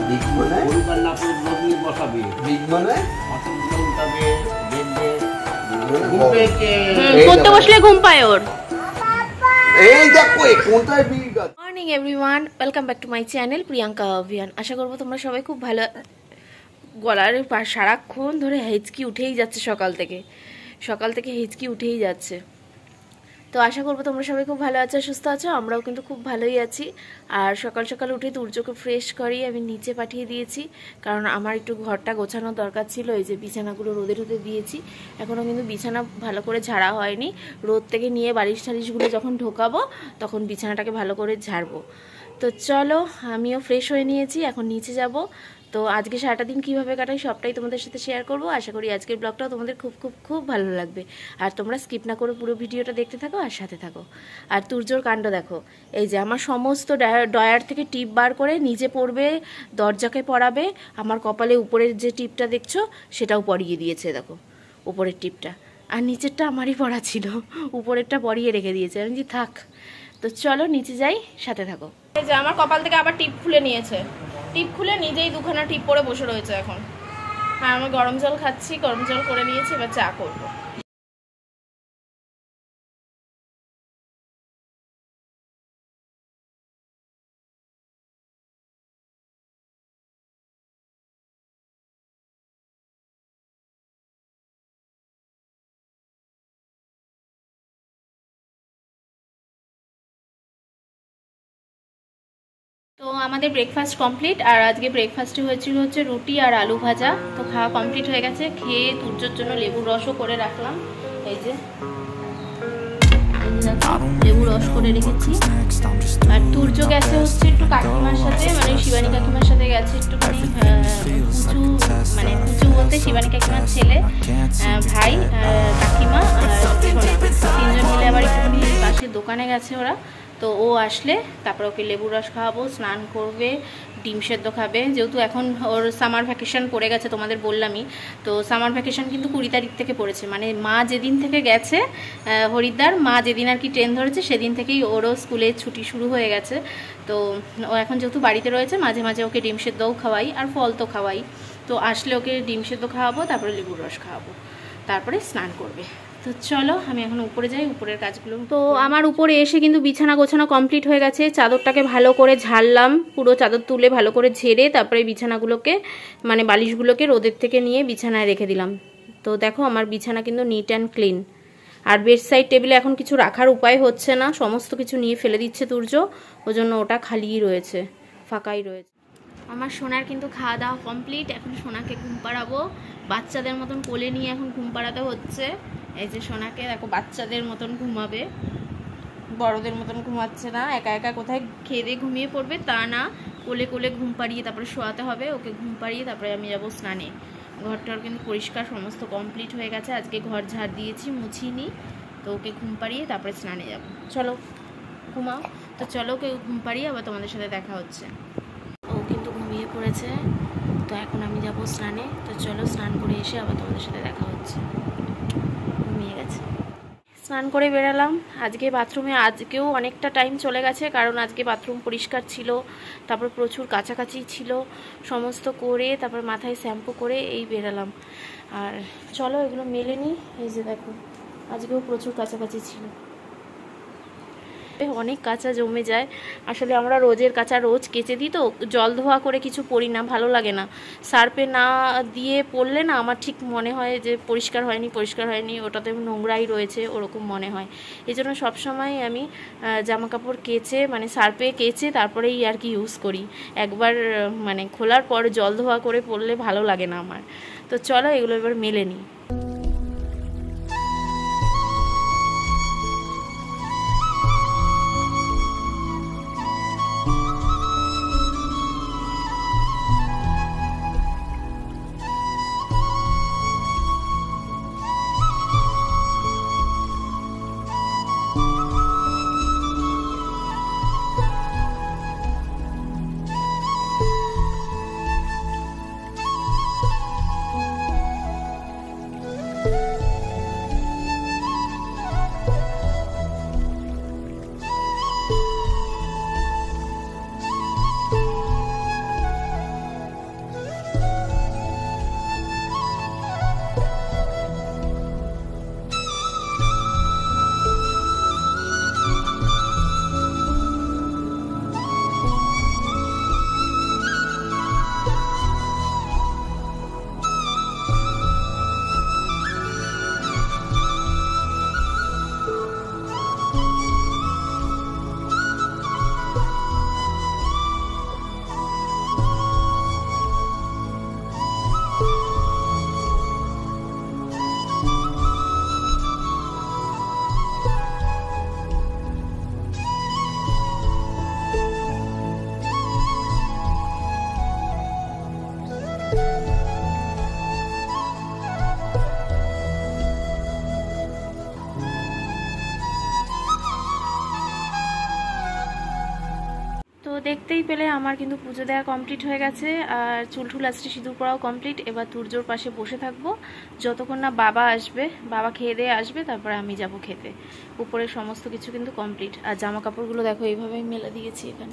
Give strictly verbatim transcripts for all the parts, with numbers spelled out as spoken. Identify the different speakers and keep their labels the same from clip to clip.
Speaker 1: Big মানে
Speaker 2: পরিবার না করে লোক নিয়ে বসাবে।
Speaker 1: বিগ মানে
Speaker 2: অসুবিধা উঠাবে, দেখবে
Speaker 1: ঘুম পেয়েছে।
Speaker 3: পড়তে বসলে ঘুম পায় ওর।
Speaker 1: এই দেখো কোনটায় বিগ আছে।
Speaker 3: Morning everyone, welcome back to my channel Priyanka Abhiyan. আশা করবো তোমরা সবাই খুব ভালো। গলার সারাক্ষণ ধরে হেঁচকি উঠেই যাচ্ছে, সকাল থেকে সকাল থেকে হেঁচকি উঠেই যাচ্ছে। তো আশা করবো তোমরা সবাই খুব ভালো আছো, সুস্থ আছো। আমরাও কিন্তু খুব ভালোই আছি। আর সকাল সকাল উঠে তুর্যকে ফ্রেশ করি আমি নিচে পাঠিয়ে দিয়েছি, কারণ আমার একটু ঘরটা গোছানোর দরকার ছিল। এই যে বিছানাগুলো রোদে রোদে দিয়েছি, এখনও কিন্তু বিছানা ভালো করে ঝাড়া হয়নি। রোদ থেকে নিয়ে বালিশ টালিশগুলো যখন ঢোকাবো তখন বিছানাটাকে ভালো করে ঝাড়বো। তো চলো, আমিও ফ্রেশ হয়ে নিয়েছি, এখন নিচে যাব। তো আজকে সারাটা দিন কীভাবে কাটাই সবটাই তোমাদের সাথে শেয়ার করবো। আশা করি আজকের ব্লগটাও তোমাদের খুব খুব খুব ভালো লাগবে। আর তোমরা স্কিপ না করে পুরো ভিডিওটা দেখতে থাকো আর সাথে থাকো। আর তুর্যর কাণ্ড দেখো, এই যে আমার সমস্ত ডয়ার থেকে টিপ বার করে নিজে পরবে, দরজাকে পরাবে। আমার কপালে উপরের যে টিপটা দেখছো সেটাও পরিয়ে দিয়েছে, দেখো উপরের টিপটা। আর নিচেরটা আমারই পরা ছিল, উপরেরটা পরিয়ে রেখে দিয়েছে। আমি যে থাক। তো চলো নিচে যাই, সাথে থাকো। এই যে আমার কপাল থেকে আবার টিপ খুলে নিয়েছে, টিপ খুলে নিজেই দুখানা টিপ পরে বসে রয়েছে এখন। হ্যাঁ, আমি গরম জল খাচ্ছি, গরম জল করে নিয়েছি, এবার চা করবো। তো আমাদের ব্রেকফাস্ট কমপ্লিট। আর আজকে ব্রেকফাস্টে হয়েছিল হচ্ছে রুটি আর আলু ভাজা। তো খাওয়া কমপ্লিট হয়ে গেছে। খেয়ে তুর্যর জন্য লেবুর রসও করে রাখলাম। এই যে লেবুর রস করে রেখেছি। আর তুর্য গেছে হচ্ছে একটু কাকিমার সাথে, মানে শিবানী কাকিমার সাথে গেছে একটুখানি পুচু, মানে পুচু বলতে শিবানী কাকিমার ছেলে, ভাই, কাকিমা আর তিনজন মিলে আবার একটুখানি পাশের দোকানে গেছে ওরা। তো ও আসলে তারপর ওকে লেবুর রস খাওয়াবো, স্নান করবে, ডিম সেদ্ধ খাবে। যেহেতু এখন ওর সামার ভ্যাকেশন পড়ে গেছে, তোমাদের বললামই তো। সামার ভ্যাকেশন কিন্তু কুড়ি তারিখ থেকে পড়েছে, মানে মা যেদিন থেকে গেছে হরিদ্বার, মা যেদিন আর কি ট্রেন ধরেছে সেদিন থেকেই ওরও স্কুলে ছুটি শুরু হয়ে গেছে। তো ও এখন যেহেতু বাড়িতে রয়েছে, মাঝে মাঝে ওকে ডিম সেদ্ধও খাওয়াই আর ফল তো খাওয়াই। তো আসলে ওকে ডিম সেদ্ধ খাওয়াবো, তারপরে লেবুর রস খাওয়াবো, তারপরে স্নান করবে। তো চলো আমি এখন উপরে যাই, উপরের কাজগুলো। তো আমার উপরে এসে কিন্তু বিছানা গোছানো কমপ্লিট হয়ে গেছে। চাদরটাকে ভালো করে ঝাড়লাম, পুরো চাদর তুলে ভালো করে ঝেড়ে তারপরে বিছানাগুলোকে, মানে বালিশগুলোকে রোদের থেকে নিয়ে বিছানায় রেখে দিলাম। তো দেখো আমার বিছানা কিন্তু নিট অ্যান্ড ক্লিন। আর বেড সাইড টেবিলে এখন কিছু রাখার উপায় হচ্ছে না, সমস্ত কিছু নিয়ে ফেলে দিচ্ছে তুর্য, ওই জন্য ওটা খালিই রয়েছে, ফাঁকাই রয়েছে। আমার সোনার কিন্তু খাওয়া দাওয়া কমপ্লিট। এখন সোনাকে ঘুম পাড়াবো, বাচ্চাদের মতন কোলে নিয়ে এখন ঘুম পাড়াতে হচ্ছে। এই যে সোনাকে দেখো বাচ্চাদের মতন ঘুমাবে, বড়দের মতন ঘুমাচ্ছে না। একা একা কোথায় খেয়ে দিয়ে ঘুমিয়ে পড়বে তা না, কোলে কোলে ঘুম পাড়িয়ে তারপরে শোয়াতে হবে। ওকে ঘুম পাড়িয়ে তারপরে আমি যাবো স্নানে। ঘরটার কিন্তু পরিষ্কার সমস্ত কমপ্লিট হয়ে গেছে। আজকে ঘর ঝাড় দিয়েছি, মুছিনি। তো ওকে ঘুম পাড়িয়ে তারপরে স্নানে যাব। চলো ঘুমাও। তো চলো ওকে ঘুম পাড়িয়ে আবার তোমাদের সাথে দেখা হচ্ছে। ও কিন্তু ঘুমিয়ে পড়েছে। তো এখন আমি যাব স্নানে। তো চলো স্নান করে এসে আবার তোমাদের সাথে দেখা হচ্ছে। ঘুমিয়ে গেছে। স্নান করে বেরালাম। আজকে বাথরুমে আজকেও অনেকটা টাইম চলে গেছে, কারণ আজকে বাথরুম পরিষ্কার ছিল, তারপর প্রচুর কাছাকাছি ছিল, সমস্ত করে তারপর মাথায় শ্যাম্পু করে এই বেরালাম। আর চলো এগুলো মেলে নিই। এই যে দেখো আজকেও প্রচুর কাছাকাছি ছিল, অনেক কাঁচা জমে যায়। আসলে আমরা রোজের কাঁচা রোজ কেচে দিই, তো জল ধোয়া করে কিছু পরি না, ভালো লাগে না। সার্ফে না দিয়ে পরলে না আমার ঠিক মনে হয় যে পরিষ্কার হয়নি পরিষ্কার হয়নি ওটাতে নোংরাই রয়েছে, ওরকম মনে হয়। এই জন্য সবসময় আমি জামা কাপড় কেচে, মানে সার্ফে কেচে তারপরেই আর কি ইউজ করি। একবার মানে খোলার পর জল ধোয়া করে পরলে ভালো লাগে না আমার। তো চলো এগুলো এবার মেলে নিই। দেখতেই পেলে আমার কিন্তু পুজো দেওয়া কমপ্লিট হয়ে গেছে, আর চুল টুল আসছে, সিঁদুর পরাও কমপ্লিট। এবার তুর্যর পাশে বসে থাকবো যতক্ষণ না বাবা আসবে। বাবা খেয়ে দিয়ে আসবে, তারপরে আমি যাব খেতে। উপরে সমস্ত কিছু কিন্তু কমপ্লিট। আর জামা কাপড়গুলো দেখো এইভাবেই মেলে দিয়েছি এখানে।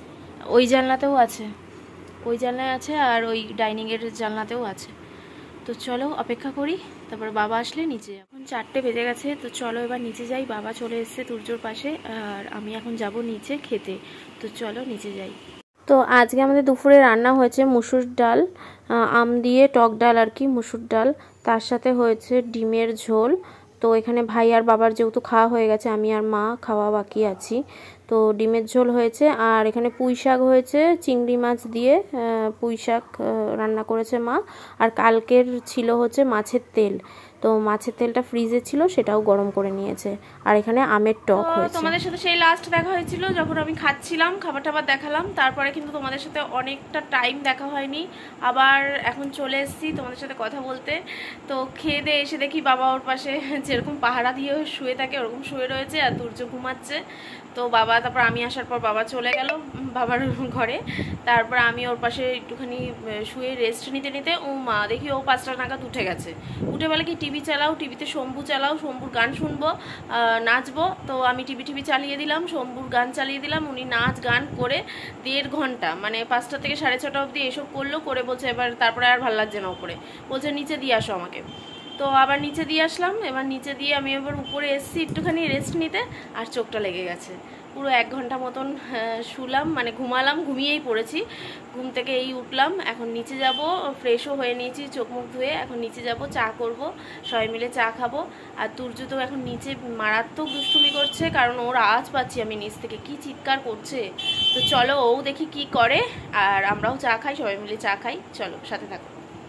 Speaker 3: ওই জানলাতেও আছে, ওই জানলায় আছে, আর ওই ডাইনিংয়ের জানলাতেও আছে। তো চলো অপেক্ষা করি, তারপরে বাবা আসলে নিচে। এখন চারটে বেজে গেছে, তো চলো এবার নিচে যাই। বাবা চলে এসছে তুর্যর পাশে, আর আমি এখন যাব নিচে খেতে। তো চলো নিচে যাই। তো আজকে আমাদের দুপুরে রান্না হয়েছে মুসুর ডাল, আম দিয়ে টক ডাল আর কি, মুসুর ডাল। তার সাথে হয়েছে ডিমের ঝোল। তো এখানে ভাই আর বাবার যেহেতু খাওয়া হয়ে গেছে, আমি আর মা খাওয়া বাকি আছি। তো ডিমের ঝোল হয়েছে, আর এখানে পুঁই শাক হয়েছে, চিংড়ি মাছ দিয়ে পুঁই শাক রান্না করেছে মা। আর কালকের ছিল হচ্ছে মাছের তেল, তো মাছের তেলটা ফ্রিজে ছিল, সেটাও গরম করে নিয়েছে। আর এখানে আমের টক হয়েছে। তোমাদের সাথে সেই লাস্ট দেখা হয়েছিল যখন আমি খাচ্ছিলাম, খাবার টাবার দেখালাম। তারপরে কিন্তু তোমাদের সাথে অনেকটা টাইম দেখা হয়নি। আবার এখন চলে এসেছি তোমাদের সাথে কথা বলতে। তো খেয়ে দিয়ে এসে দেখি বাবা ওর পাশে যেরকম পাহারা দিয়ে শুয়ে থাকে ওরকম শুয়ে রয়েছে, আর তুর্য ঘুমাচ্ছে। তো বাবা, তারপর আমি আসার পর বাবা চলে গেল বাবার ঘরে। তারপর আমি ওর পাশে একটুখানি শুয়ে রেস্ট নিতে নিতে ও মা দেখি ও পাঁচটা নাগাদ উঠে গেছে। উঠে বলে কি টিভি চালাও, টিভিতে শম্ভু চালাও, শম্ভুর গান শুনবো, নাচবো। তো আমি টিভি টিভি চালিয়ে দিলাম, শম্ভুর গান চালিয়ে দিলাম। উনি নাচ গান করে দেড় ঘন্টা, মানে পাঁচটা থেকে সাড়ে ছটা অবধি এসব করলো, করে বলছে এবার তারপরে আর ভালো লাগছে না উপরে, বলছে নিচে দিয়ে আসো আমাকে। তো আবার নিচে দিয়ে আসলাম। এবার নিচে দিয়ে আমি এবার উপরে এসেছি একটুখানি রেস্ট নিতে, আর চোখটা লেগে গেছে। পুরো এক ঘন্টা মতন শুলাম, মানে ঘুমালাম, ঘুমিয়েই পড়েছি। ঘুম থেকে এই উঠলাম, এখন নিচে যাব, ফ্রেশও হয়ে নিয়েছি, চোখ মুখ ধুয়ে এখন নিচে যাব, চা করব, সবাই মিলে চা খাবো। আর তুর্য তো এখন নিচে মারাত্মক দুষ্টুমি করছে, কারণ ওর আওয়াজ পাচ্ছি আমি নিচ থেকে, কি চিৎকার করছে। তো চলো ও দেখি কি করে, আর আমরাও চা খাই, সবাই মিলে চা খাই। চলো সাথে থাকো।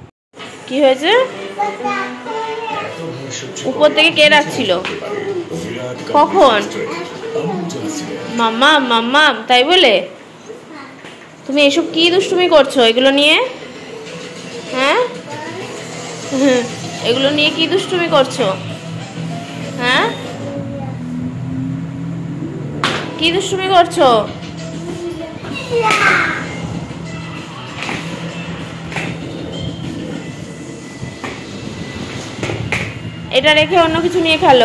Speaker 3: কি হয়েছে? উপর থেকে কে ডাকছিল? কখন? মাম্মা মাম্মা, তাই বলে? তুমি এসব কি দুষ্টুমি করছো এগুলো নিয়ে? হ্যাঁ, এগুলো নিয়ে কি দুষ্টুমি করছো? হ্যাঁ, কি দুষ্টুমি করছো? এটা রেখে অন্য কিছু নিয়ে খেলো।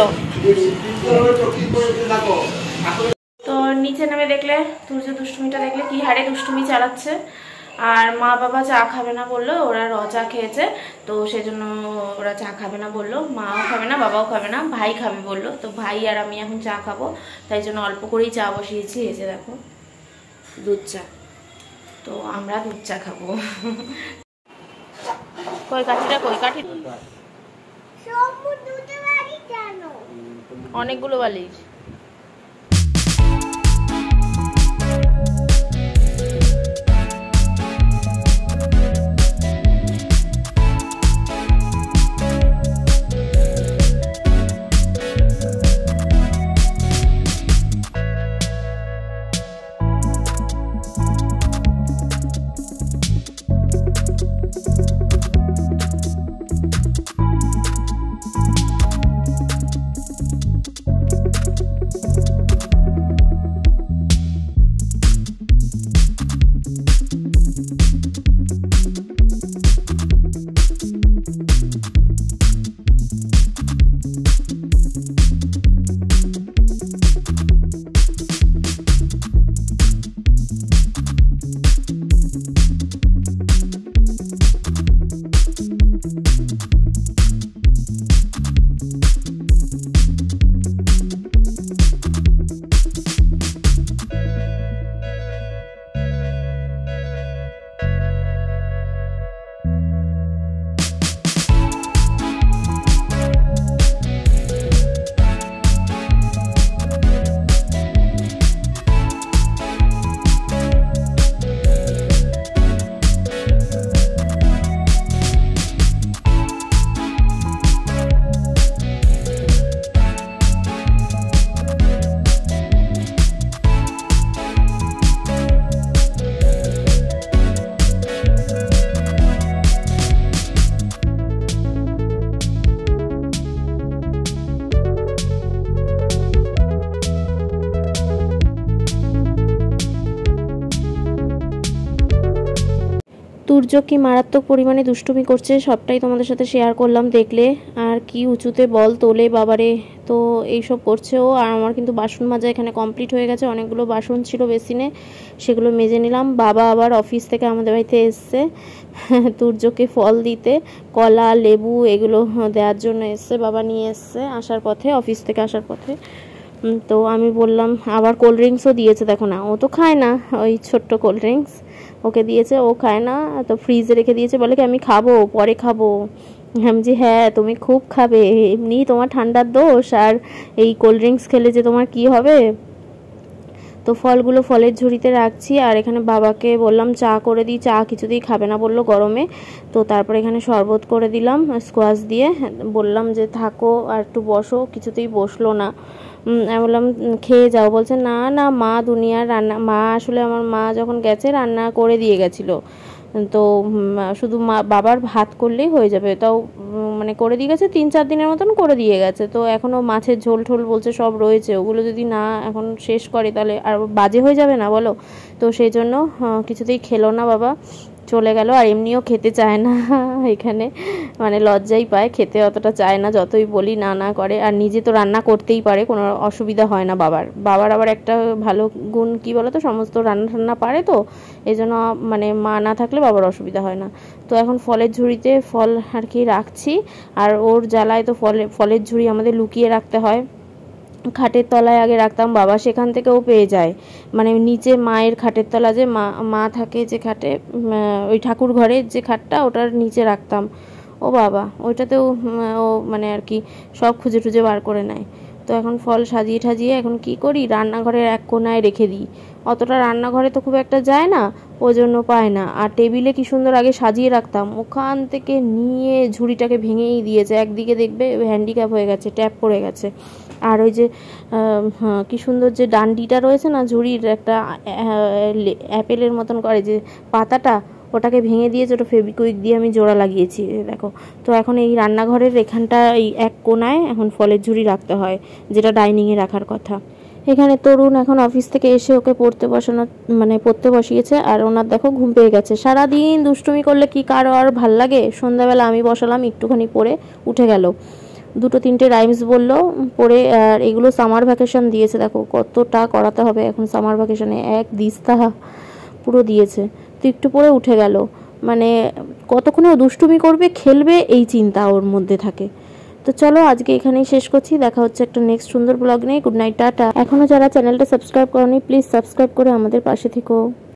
Speaker 3: তো নিচে নেমে দেখলে তুর্য দুষ্টুমিটা দেখলে কি হারে দুষ্টুমি চালাচ্ছে। আর মা বাবা চা খাবে না বললো, ওরা র চা খেয়েছে, তো সেজন্য ওরা চা খাবে না বললো। মাও খাবে না, বাবাও খাবে না, ভাই খাবে বললো। তো ভাই আর আমি এখন চা খাবো, তাই জন্য অল্প করেই চা বসিয়েছি। এই যে দেখো দুধ চা, তো আমরা দুধ চা খাবো। কই কাঠিটা, কই কাঠি? অনেকগুলো বালিশ। তুর্য কি মারাত্মক পরিমাণে দুষ্টুমি করছে সবটাই তোমাদের সাথে শেয়ার করলাম, দেখলে। আর কি উঁচুতে বল তোলে বাবারে, তো এইসব করছে ও। আর আমার কিন্তু বাসন মাজা এখানে কমপ্লিট হয়ে গেছে, অনেকগুলো বাসন ছিল বেসিনে, সেগুলো মেজে নিলাম। বাবা আবার অফিস থেকে আমাদের বাড়িতে এসছে তুর্যকে ফল দিতে, কলা লেবু এগুলো দেওয়ার জন্য এসছে, বাবা নিয়ে এসছে আসার পথে, অফিস থেকে আসার পথে। তো আমি বললাম, আবার কোল্ড ড্রিঙ্কসও দিয়েছে, দেখো না, ও তো খায় না ওই ছোট্ট কোল্ড ড্রিঙ্কস, ওকে দিয়েছে, ও খায় না, তো ফ্রিজে রেখে দিয়েছে, বলে কি আমি খাবো, পরে খাবো। আমি যে হ্যাঁ তুমি খুব খাবে, এমনি তোমার ঠান্ডার দোষ, আর এই কোল্ড ড্রিঙ্কস খেলে যে তোমার কি হবে। তো ফলগুলো ফলের ঝুড়িতে রাখছি, আর এখানে বাবাকে বললাম চা করে দিই, চা কিছুতেই খাবে না বললো গরমে। তো তারপরে এখানে শরবত করে দিলাম স্কোয়াশ দিয়ে, বললাম যে থাকো আর একটু বসো, কিছুতেই বসলো না। আমি বললাম খেয়ে যাও, বলছে না না মা দুনিয়ার রান্না, মা আসলে আমার মা যখন গেছে রান্না করে দিয়ে গেছিলো, তো শুধু মা বাবার ভাত করলেই হয়ে যাবে, তাও মানে করে দিয়ে গেছে, তিন চার দিনের মতন করে দিয়ে গেছে। তো এখনও মাছের ঝোল ঠোল বলছে সব রয়েছে, ওগুলো যদি না এখন শেষ করে তাহলে আর বাজে হয়ে যাবে না বলো। তো সেই জন্য কিছুতেই খেলো না বাবা, চলে গেল। আর এমনিও খেতে চায় না এখানে, মানে লজ্জাই পায়, খেতে অতটা চায় না, যতই বলি না না করে। আর নিজে তো রান্না করতেই পারে, কোনো অসুবিধা হয় না বাবার। বাবার আবার একটা ভালো গুণ কি বলো তো, সমস্ত রান্না টান্না পারে, তো এই জন্য মানে মা না থাকলে বাবার অসুবিধা হয় না। তো এখন ফলের ঝুড়িতে ফল আর কি রাখছি, আর ওর জ্বালায় তো ফলে ফলের ঝুড়ি আমাদের লুকিয়ে রাখতে হয়, খাটের তলায় আগে রাখতাম, বাবা সেখান থেকেও পেয়ে যায়, মানে নিচে মায়ের খাটের তলা যে মা মা থাকে যে খাটে, ওই ঠাকুর ঘরের যে খাটটা ওটার নিচে রাখতাম, ও বাবা ওইটাতেও ও মানে আর কি সব খুঁজে টুজে বার করে নেয়। তো এখন ফল সাজিয়ে ঠাজিয়ে এখন কি করি, রান্নাঘরের এক কোনায় রেখে দিই, অতটা রান্নাঘরে তো খুব একটা যায় না, ওই জন্য পায় না। আর টেবিলে কি সুন্দর আগে সাজিয়ে রাখতাম, ওখান থেকে নিয়ে ঝুড়িটাকে ভেঙেই দিয়েছে, একদিকে দেখবে হ্যান্ডিক্যাপ হয়ে গেছে, ট্যাপ পড়ে গেছে। আর ওই যে কি সুন্দর যে ডান্ডিটা রয়েছে না ঝুড়ির, একটা অ্যাপেলের মতন করে যে পাতাটা, ওটাকে ভেঙে দিয়েছে, ওটা ফেবিকুইক দিয়ে আমি জোড়া লাগিয়েছি, দেখো। তো এখন এই রান্নাঘরের এখানটা এই এক কোনায় এখন ফলের ঝুড়ি রাখতে হয়, যেটা ডাইনিংয়ে রাখার কথা। এখানে তরুণ এখন অফিস থেকে এসে ওকে পড়তে বসানো মানে পড়তে বসিয়েছে, আর ওনার দেখো ঘুম পেয়ে গেছে। সারাদিন দুষ্টুমি করলে কি কারো আর ভাল লাগে, সন্ধ্যাবেলা আমি বসালাম, একটুখানি পড়ে উঠে গেল, দুটো তিনটে রাইমস বললো পড়ে। আর এগুলো সামার ভ্যাকেশন দিয়েছে, দেখো কতটা করাতে হবে এখন সামার ভ্যাকেশনে, এক দিস্তা পুরো দিয়েছে। তো একটু পরে উঠে গেল, মানে কতক্ষণে ও দুষ্টুমি করবে খেলবে এই চিন্তা ওর মধ্যে থাকে। তো চলো আজকে এখানেই শেষ করছি, দেখা হচ্ছে একটা নেক্সট সুন্দর ব্লগ নিয়ে। গুড নাইট, টাটা। এখনো যারা চ্যানেলটা সাবস্ক্রাইব করোনি প্লিজ সাবস্ক্রাইব করে আমাদের পাশে থেকো।